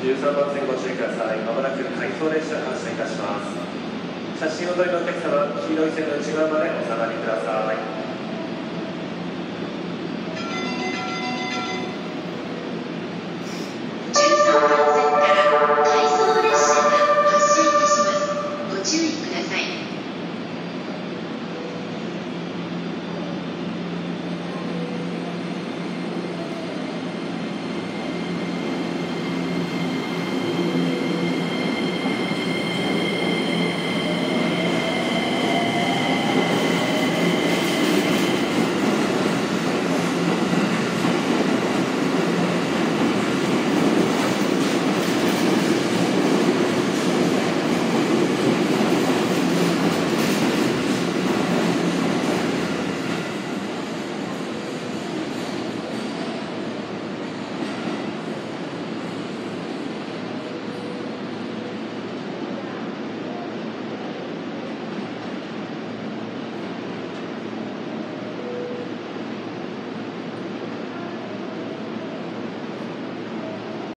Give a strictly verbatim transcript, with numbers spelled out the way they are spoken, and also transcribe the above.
じゅうさんばん線ご注意ください。まもなく回送列車発車いたします。写真を撮りのお客様、黄色い線の内側までお下がりください。